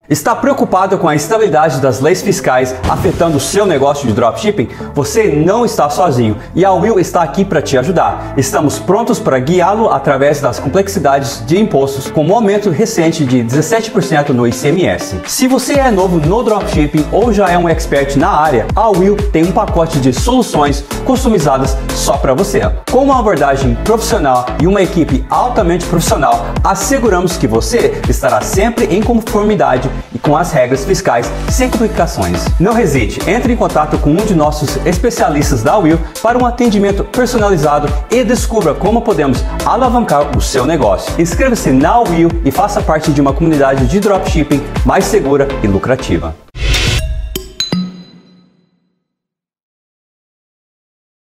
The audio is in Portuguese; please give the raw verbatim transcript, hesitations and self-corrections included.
Está preocupado com a estabilidade das leis fiscais afetando o seu negócio de dropshipping? Você não está sozinho e a Will está aqui para te ajudar. Estamos prontos para guiá-lo através das complexidades de impostos, com um aumento recente de dezessete por cento no I C M S. Se você é novo no dropshipping ou já é um expert na área, a Will tem um pacote de soluções customizadas só para você. Com uma abordagem profissional e uma equipe altamente profissional, asseguramos que você estará sempre em conformidade e com as regras fiscais sem complicações. Não hesite, entre em contato com um de nossos especialistas da Will para um atendimento personalizado e descubra como podemos alavancar o seu negócio. Inscreva-se na Will e faça parte de uma comunidade de dropshipping mais segura e lucrativa.